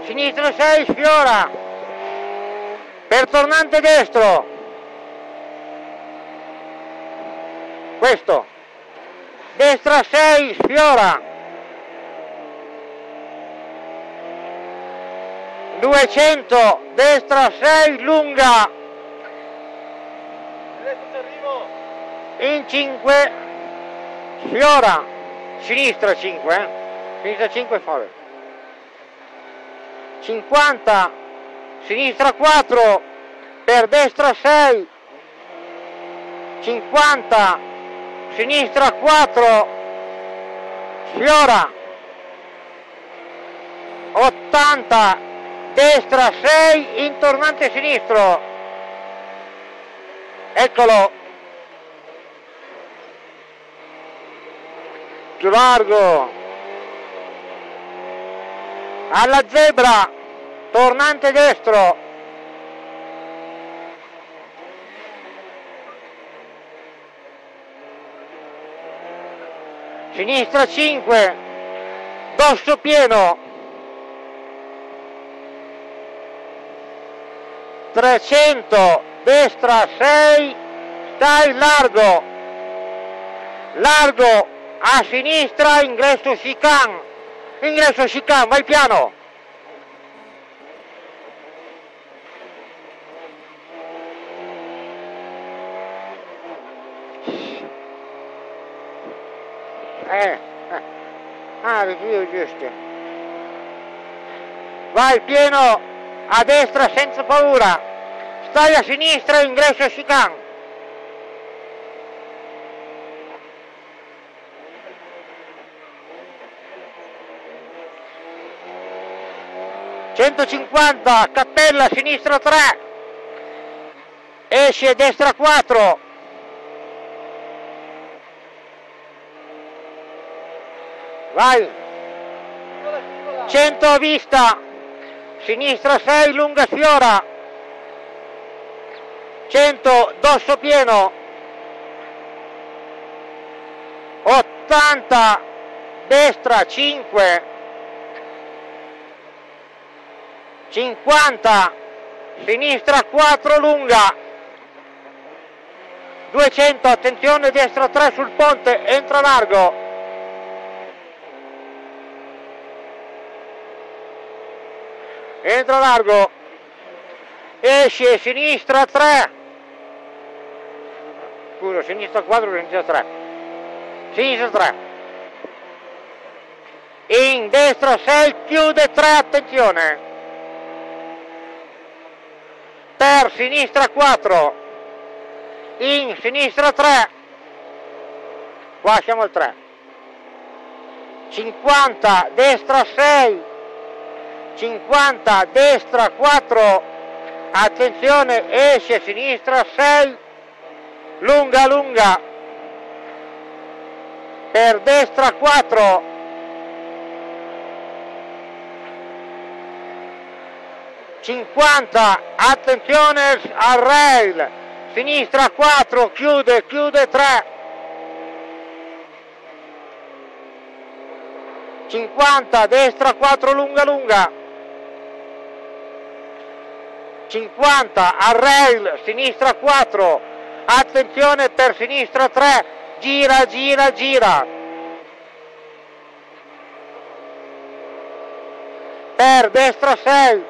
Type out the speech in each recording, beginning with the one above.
sinistra 6, sfiora, per tornante destro, questo, destra 6, sfiora, 200, destra 6, lunga, in 5, sfiora, sinistra 5, sinistra 5 fuori, 50, sinistra 4, per destra 6, 50, sinistra 4, sfiora, 80, destra 6, in tornante sinistro, eccolo, più largo, alla zebra, tornante destro, sinistra 5, dosso pieno, 300, destra 6, stai largo, largo, a sinistra, ingresso chicane, vai piano. Review giusto. Vai pieno, a destra senza paura, stai a sinistra, ingresso chicane. 150, cappella, sinistra 3, esce destra 4, vai, 100 a vista, sinistra 6, lunga sfiora, 100, dosso pieno, 80, destra 5, 50, sinistra 4, lunga, 200, attenzione, destra 3 sul ponte, entra largo, esce sinistra 3, scusa, sinistra 4, sinistra 3, sinistra 3, in destra 6, chiude 3, attenzione, per sinistra 4, in sinistra 3, qua siamo al 3, 50, destra 6, 50, destra 4, attenzione, esce sinistra 6, lunga, lunga, per destra 4, 50, attenzione al rail, sinistra 4, chiude 3, 50, destra 4, lunga, lunga, 50, al rail, sinistra 4, attenzione per sinistra 3, gira, gira, gira, per destra 6,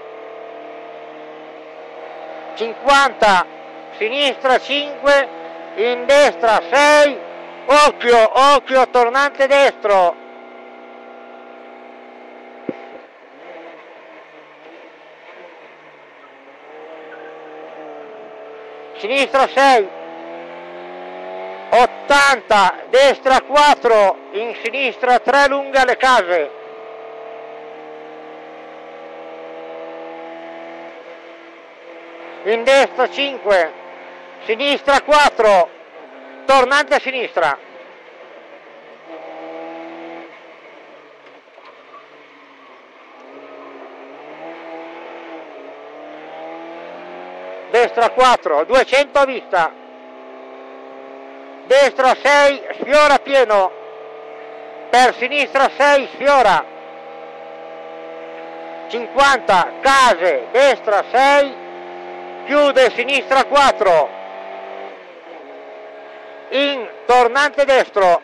50, sinistra 5, in destra 6, occhio, occhio, tornante destro, sinistra 6, 80, destra 4, in sinistra 3, lunga le case, in destra 5, sinistra 4, tornante a sinistra, destra 4, 200 a vista, destra 6, sfiora pieno, per sinistra 6, sfiora, 50, case, destra 6, chiude, sinistra 4, in tornante destro,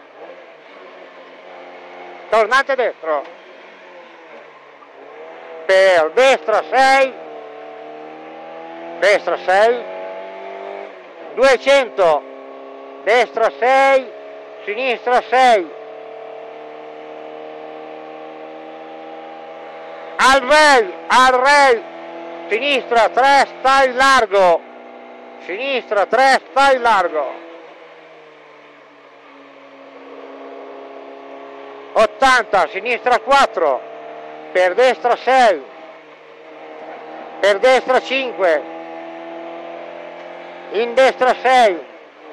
per destra 6, 200, destra 6, sinistra 6, al rei, sinistra 3, stai largo, sinistra 3, stai largo, 80, sinistra 4, per destra 6, per destra 5, in destra 6,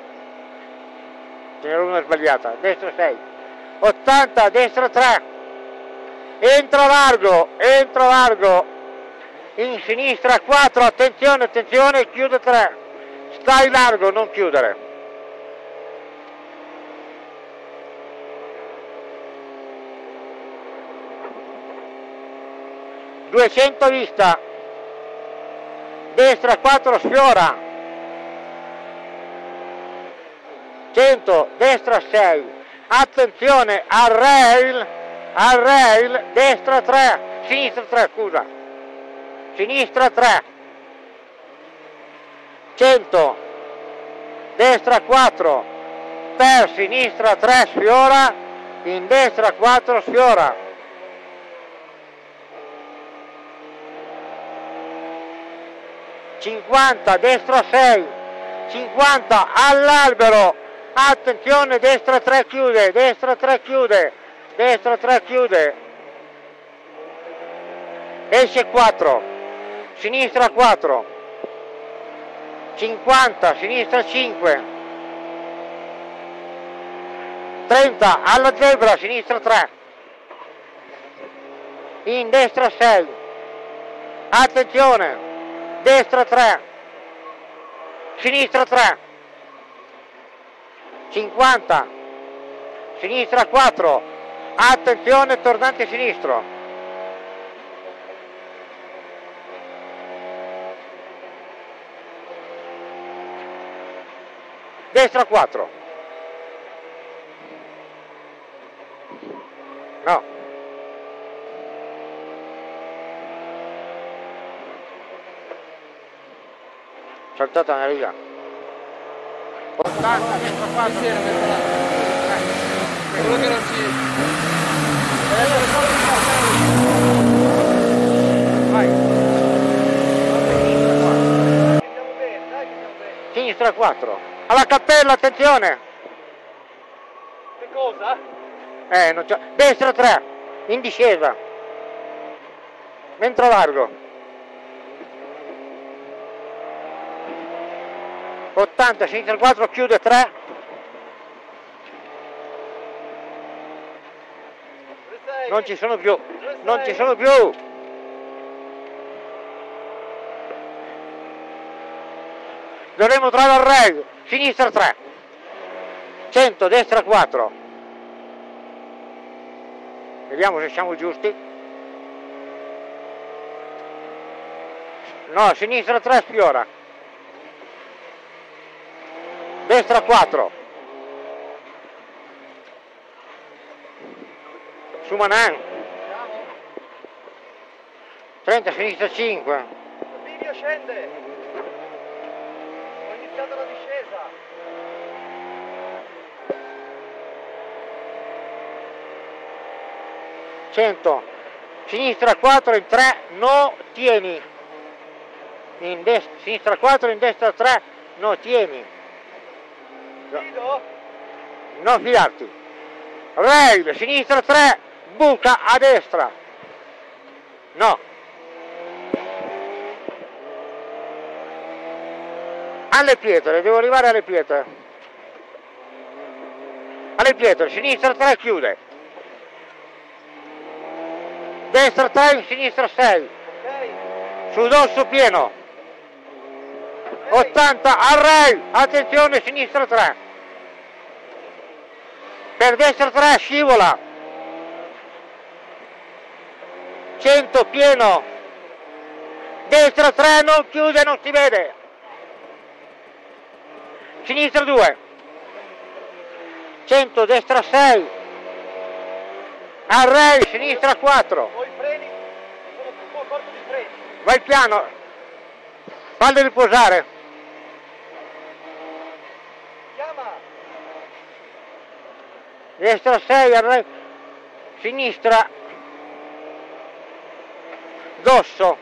ce n'era una sbagliata, destra 6, 80, destra 3, entra largo, in sinistra 4, attenzione, chiude 3, stai largo, non chiudere. ...200 vista, destra 4 sfiora, 100, destra 6, attenzione al rail, destra 3, sinistra 3, scusa, sinistra 3, 100, destra 4, per sinistra 3 sfiora, in destra 4 sfiora, 50, destra 6, 50 all'albero, attenzione, destra 3 chiude, destra 3 chiude, esce 4, sinistra 4, 50, sinistra 5, 30 alla zebra, sinistra 3, in destra 6, attenzione, destra 3, sinistra 3, 50, sinistra 4, attenzione, tornante sinistro, destra 4, no, saltata una riga, 80, destra 4, quello che non si... vai, Andiamo bene, dai che andiamo bene. sinistra 4, alla cappella, attenzione, Che cosa? non c'è, destra 3, in discesa, mentre largo, 80, sinistra 4, chiude 3, non ci sono più, dovremo trovare il rail, sinistra 3, 100, destra 4, vediamo se siamo giusti, no, sinistra 3 sfiora, destra 4, su Manan, 30, sinistra 5, Il video scende. Ho iniziato la discesa. 100, sinistra 4, in 3, no, tieni, in destra, sinistra 4, in destra 3, no, tieni, Fido? non fidarti, rail, sinistra 3, buca a destra, no, alle pietre, devo arrivare alle pietre, sinistra 3 chiude, destra 3, sinistra 6, Ok. sul dorso pieno, 80 al rail, attenzione, sinistra 3, per destra 3 scivola, 100 pieno, destra 3, non chiude, non si vede, sinistra 2, 100, destra 6, array, sinistra 4, Ho i freni, sono un po' corto di freni. vai piano, falli riposare, Chiama, destra 6, array, sinistra, dosso,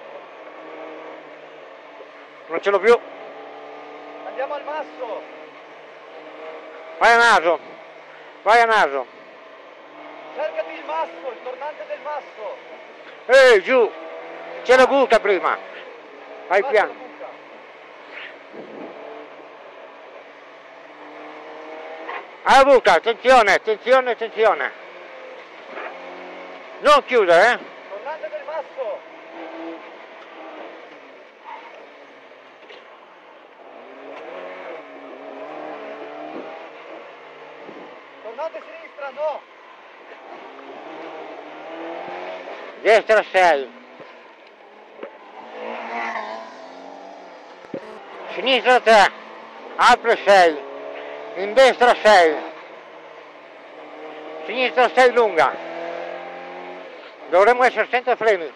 non ce l'ho più, andiamo al masso. vai a naso, vai a naso, Cercati il masso, il tornante del masso. giù, c'è la buca prima, vai Basta piano, la buca. alla buca, attenzione, attenzione, attenzione, non chiudere, Tornante del masso. Tornante sinistra, no. destra 6, sinistra 3, apre 6, in destra 6, sinistra 6 lunga, dovremmo essere senza freni,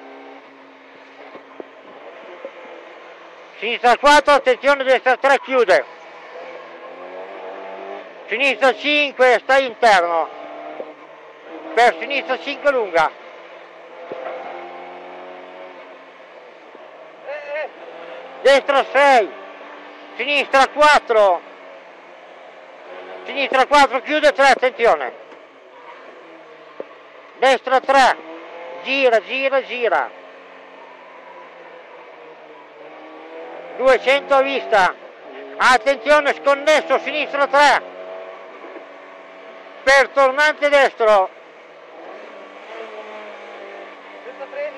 sinistra 4, attenzione, destra 3 chiude, sinistra 5 stai interno, per sinistra 5 lunga, destra 6, sinistra 4, sinistra 4 chiude 3, attenzione, destra 3, gira, gira, gira, 200 a vista, attenzione, sconnesso, sinistra 3, per tornante destro, Senza freni.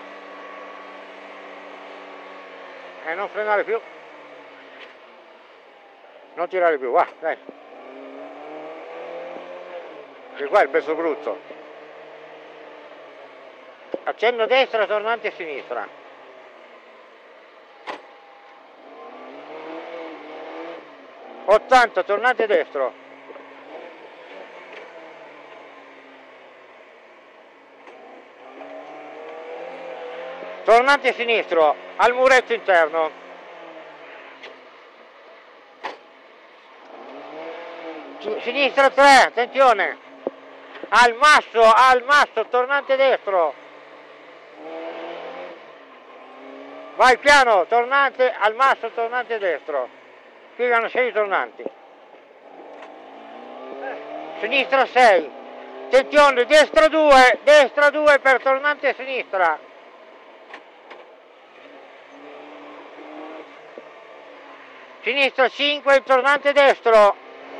e non frenare più, non tirare più, va, dai, che qua è il pezzo brutto, accenno a destra, tornante a sinistra, '80, tornante destro, tornante sinistro, al muretto interno, sinistra 3, attenzione, al masso, tornante destro, vai piano, tornante al masso, tornante destro, qui hanno 6 tornanti, sinistra 6, attenzione, destra 2 per tornante a sinistra, sinistra 5, il tornante destro,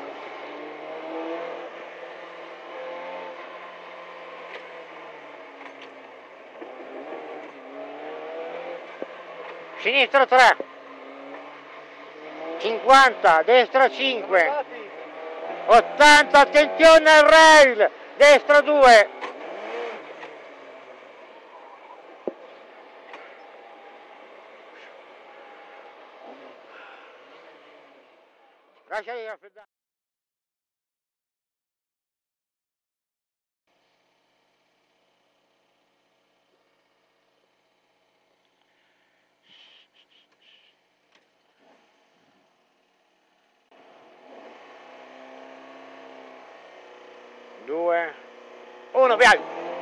sinistra 3, 50, destra 5, 80, attenzione al rail, destra 2, lasciali raffreddare. Due, uno, via!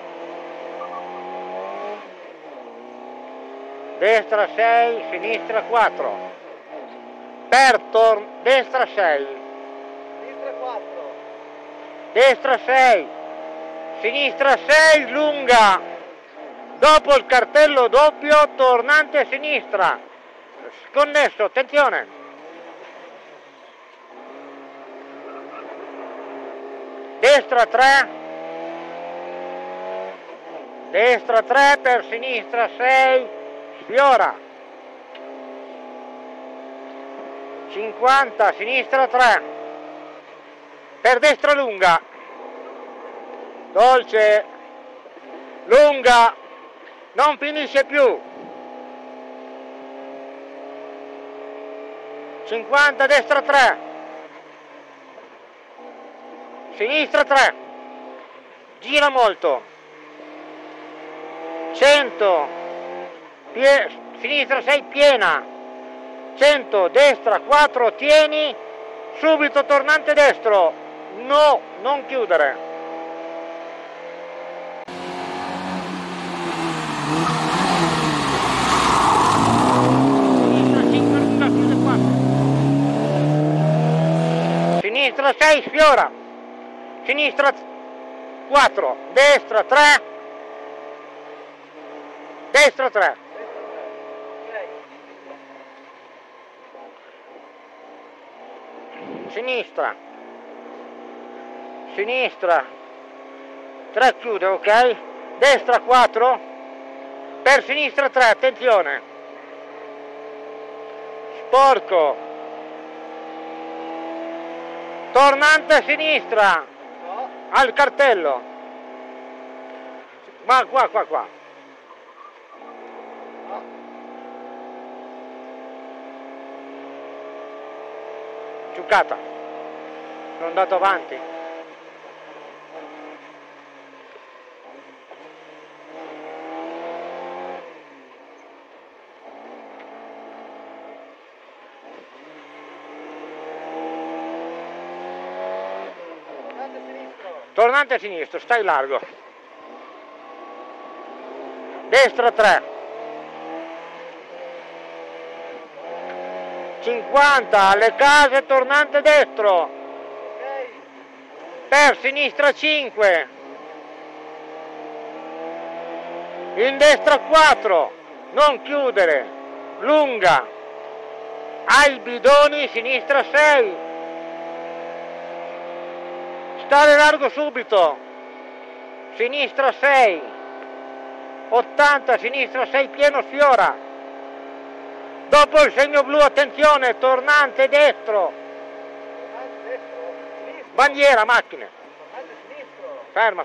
Destra 6, sinistra 4. Per destra 6. Sinistra 4. Destra 6. Sinistra 6, lunga. Dopo il cartello doppio, tornante a sinistra. Sconnesso, attenzione. Destra 3, destra 3 per sinistra 6, sfiora, 50, sinistra 3, per destra lunga, dolce, lunga, non finisce più, 50, destra 3, sinistra 3, gira molto, 100, sinistra 6 piena, 100, destra 4, tieni, subito tornante destro, no, non chiudere. Sinistra 6, sfiora, sinistra 4, destra 3, destra 3, sinistra, sinistra 3, chiude, ok, destra 4, per sinistra 3, attenzione, sporco, tornante a sinistra, No. al cartello, ma qua, No. giocata, sono andato avanti. Tornante sinistro. Tornante a sinistra, stai largo. Destra 3. 50 alle case, tornante destro. Ok. Per sinistra 5. In destra 4. Non chiudere. Lunga. Ai bidoni, sinistra 6. Stare largo subito, sinistra 6, 80, sinistra 6 pieno, sfiora, dopo il segno blu, attenzione, tornante destro, Tornante destro. Sinistro. bandiera, macchine, Tornante sinistro. ferma,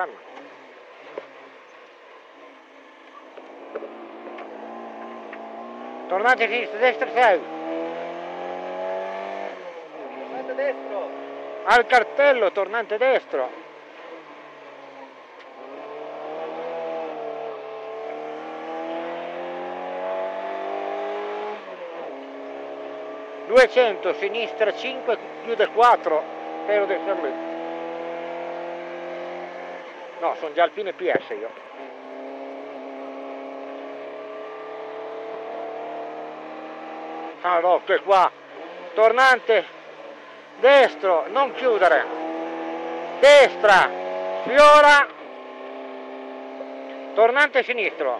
tornante sinistra, destra 6, Tornante destro. al cartello, tornante destro, (200) sinistra 5, chiude 4, spero di essere lì. No, sono già Alpine PS io. Ah no, che qua, tornante destro, non chiudere, destra, sfiora, tornante sinistro,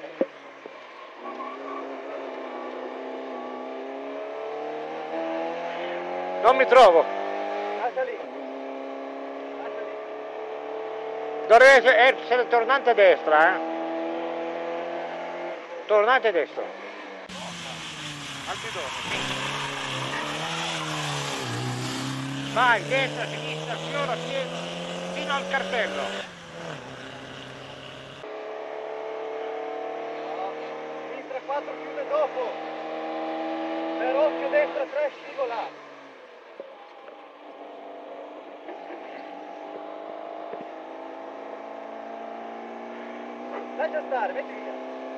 non mi trovo, Lascia lì. Lascia lì. dovrebbe essere tornante destra, tornante destro, al bidone, sì. Vai, destra, sinistra, sfiora, pieno, fino al cartello. No. Sinistra 4 chiude dopo. Per occhio destra 3 scivola. Lascia stare, metti via.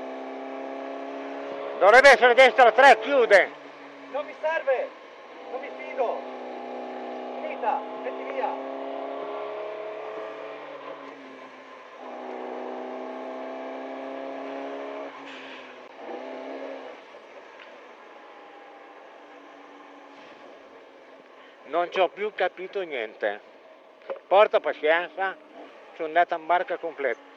Dovrebbe essere destra 3, chiude. Non mi serve. Non mi fido. Finita, metti via. Non ci ho più capito niente. Porta pazienza, sono andata in barca completa.